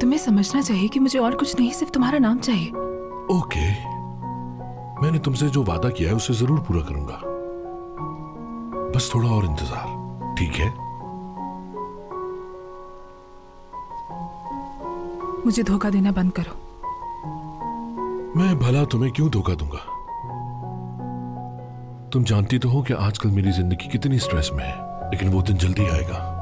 तुम्हें समझना चाहिए कि मुझे और कुछ नहीं, सिर्फ तुम्हारा नाम चाहिए। ओके, मैंने तुमसे जो वादा किया है उसे जरूर पूरा करूंगा। बस थोड़ा और इंतजार, ठीक है? मुझे धोखा देना बंद करो। मैं भला तुम्हें क्यों धोखा दूंगा? तुम जानती तो हो कि आजकल मेरी जिंदगी कितनी स्ट्रेस में है, लेकिन वो दिन जल्दी आएगा।